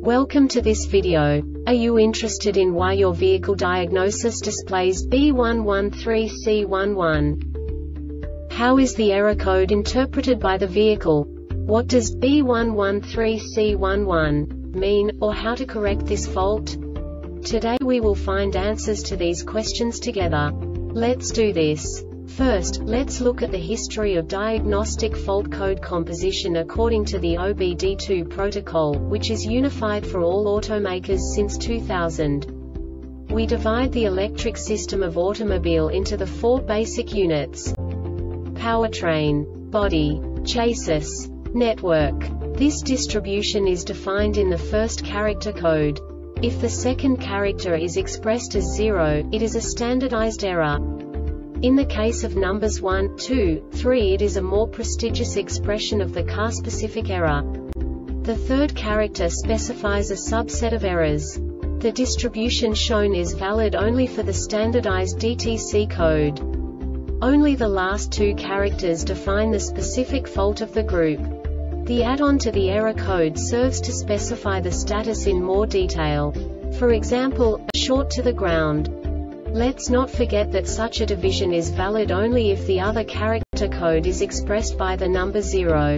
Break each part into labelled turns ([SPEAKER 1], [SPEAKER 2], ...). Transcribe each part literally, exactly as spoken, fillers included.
[SPEAKER 1] Welcome to this video. Are you interested in why your vehicle diagnosis displays B one one three C one one? How is the error code interpreted by the vehicle? What does B one one three C one one mean, or how to correct this fault? Today we will find answers to these questions together. Let's do this. First, let's look at the history of diagnostic fault code composition according to the O B D two protocol, which is unified for all automakers since two thousand. We divide the electric system of automobile into the four basic units: powertrain, body, chassis, network. This distribution is defined in the first character code. If the second character is expressed as zero, it is a standardized error. In the case of numbers one, two, three, it is a more prestigious expression of the car-specific error. The third character specifies a subset of errors. The distribution shown is valid only for the standardized D T C code. Only the last two characters define the specific fault of the group. The add-on to the error code serves to specify the status in more detail. For example, a short to the ground. Let's not forget that such a division is valid only if the other character code is expressed by the number zero.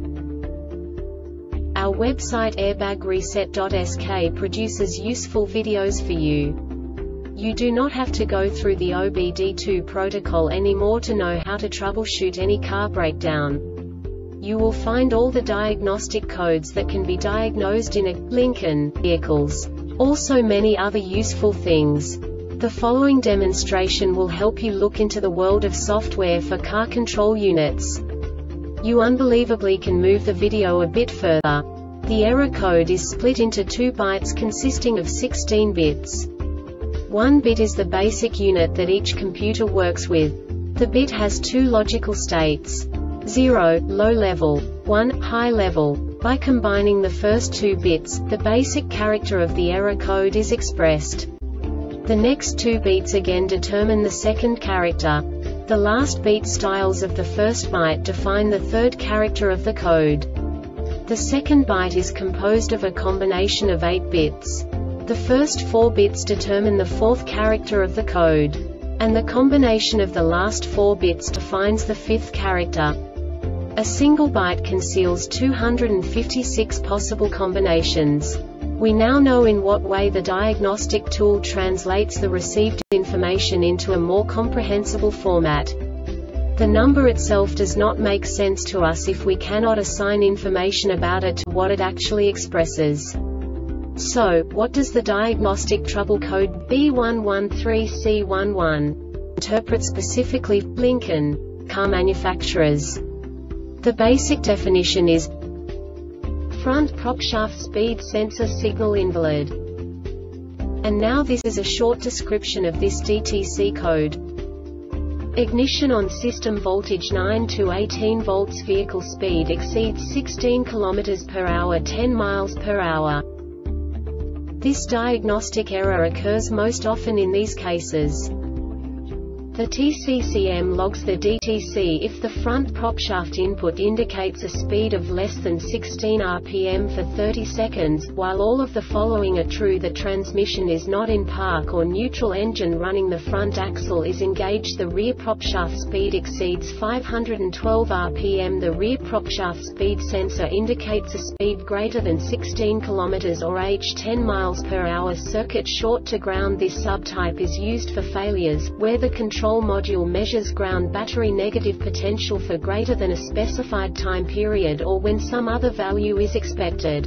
[SPEAKER 1] Our website airbag reset dot S K produces useful videos for you. You do not have to go through the O B D two protocol anymore to know how to troubleshoot any car breakdown. You will find all the diagnostic codes that can be diagnosed in a Lincoln vehicles. Also many other useful things. The following demonstration will help you look into the world of software for car control units. You unbelievably can move the video a bit further. The error code is split into two bytes consisting of sixteen bits. One bit is the basic unit that each computer works with. The bit has two logical states: zero, low level, one, high level. By combining the first two bits, the basic character of the error code is expressed. The next two beats again determine the second character. The last beat styles of the first byte define the third character of the code. The second byte is composed of a combination of eight bits. The first four bits determine the fourth character of the code. And the combination of the last four bits defines the fifth character. A single byte conceals two hundred fifty-six possible combinations. We now know in what way the diagnostic tool translates the received information into a more comprehensible format. The number itself does not make sense to us if we cannot assign information about it to what it actually expresses. So, what does the diagnostic trouble code B one one three C one one interpret specifically for Lincoln car manufacturers? The basic definition is front propshaft speed sensor signal invalid. And now this is a short description of this D T C code. Ignition on system voltage nine to eighteen volts. Vehicle speed exceeds sixteen kilometers per hour, ten miles per hour. This diagnostic error occurs most often in these cases. The T C C M logs the D T C if the front propshaft input indicates a speed of less than sixteen R P M for thirty seconds, while all of the following are true. The transmission is not in park or neutral, engine running, the front axle is engaged, the rear propshaft speed exceeds five hundred twelve R P M, the rear propshaft speed sensor indicates a speed greater than sixteen kilometers or h ten miles per hour, circuit short to ground. This subtype is used for failures where the control Control module measures ground battery negative potential for greater than a specified time period, or when some other value is expected.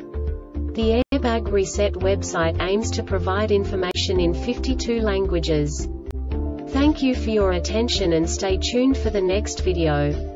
[SPEAKER 1] The Airbag Reset website aims to provide information in fifty-two languages. Thank you for your attention and stay tuned for the next video.